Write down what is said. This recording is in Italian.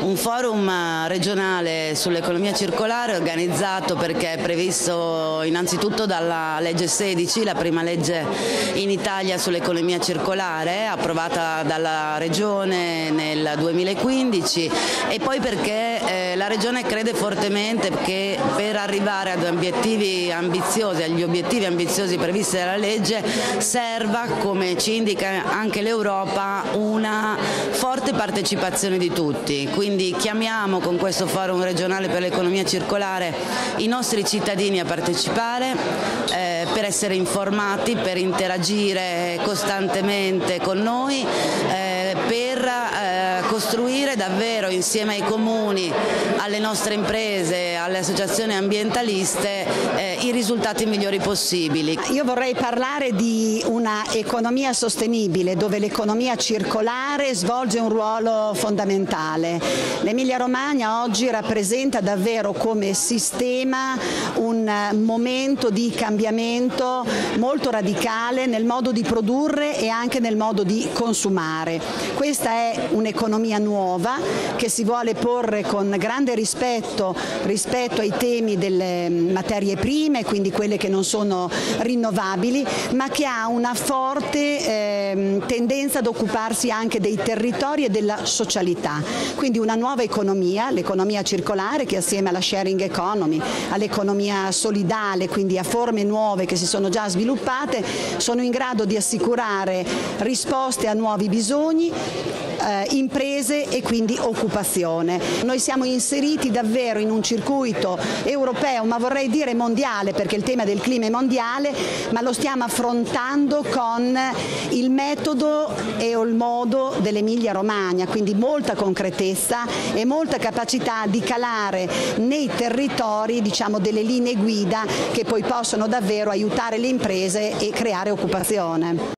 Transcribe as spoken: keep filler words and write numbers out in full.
un forum regionale sull'economia circolare organizzato perché è previsto innanzitutto dalla legge sedici, la prima legge in Italia sull'economia circolare, approvata dalla Regione nel duemilaquindici, e poi perché eh, la Regione crede fortemente che per arrivare ad obiettivi ambiziosi, agli obiettivi ambiziosi previsti dalla legge, serva, come ci indica anche l'Europa, una forte partecipazione di tutti. Quindi chiamiamo con questo forum regionale per l'economia circolare i nostri cittadini a partecipare eh, per essere informati, per interagire costantemente con noi, eh, per eh, costruire davvero insieme ai comuni, alle nostre imprese, alle associazioni ambientaliste eh, i risultati migliori possibili. Io vorrei parlare di una economia sostenibile dove l'economia circolare svolge un ruolo fondamentale. L'Emilia Romagna oggi rappresenta davvero come sistema un momento di cambiamento molto radicale nel modo di produrre e anche nel modo di consumare. Questa è un'economia nuova che si vuole porre con grande rispetto rispetto ai temi delle materie prime, quindi quelle che non sono rinnovabili, ma che ha una forte eh, tendenza ad occuparsi anche dei territori e della socialità. Quindi una nuova economia, l'economia circolare, che assieme alla sharing economy, all'economia solidale, quindi a forme nuove che si sono già sviluppate, sono in grado di assicurare risposte a nuovi bisogni, eh, imprese e quindi occupazione. Noi siamo inseriti davvero in un circuito europeo, ma vorrei dire mondiale, perché il tema del clima è mondiale, ma lo stiamo affrontando con il metodo e il modo dell'Emilia Romagna, quindi molta concretezza e molta capacità di calare nei territori, diciamo, delle linee guida che poi possono davvero aiutare le imprese e creare occupazione.